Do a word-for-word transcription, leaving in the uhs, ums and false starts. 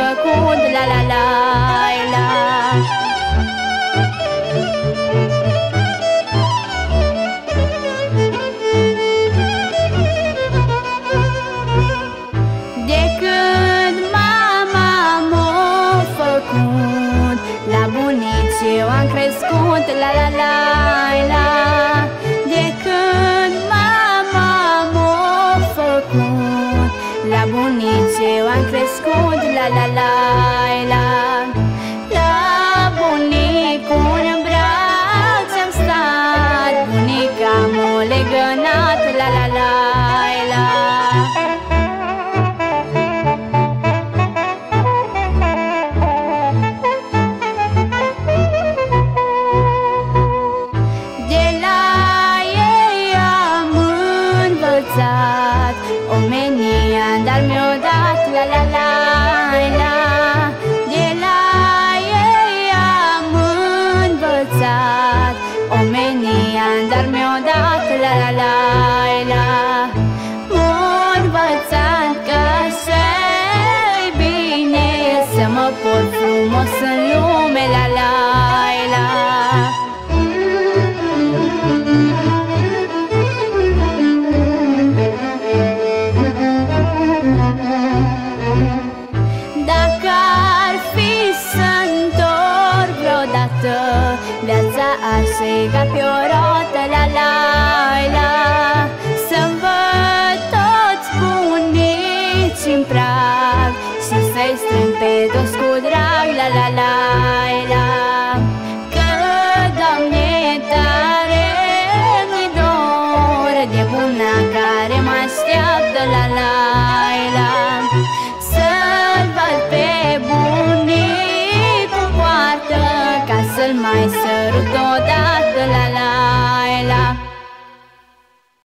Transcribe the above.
făcut, la la la la. De când mama m-a făcut, la bunici eu am crescut, la la la la. De când mama m-a făcut, la bunici eu am crescut, la la la la. La bunicul în braț am stat, bunica m-a legănat, la la la la. Omenia, dar mi-o dat, la la la la. De la ei am învățat omenia, dar mi-o dat, la la la la. M-a învățat că să-i bine, să mă port frumos în lume, la la la. Dacă ar fi să-ntorc vreodată viața, aș lega pe o roată, la la la. Să-mi văd toți bunici în prag și să-i strâng pe toți cu drag, la la la la. Că, Doamne, tare mi dor de buna care mă așteaptă, la la la. Să-l văd pe bunic în poartă, ca să-l mai sărut odată, la la la.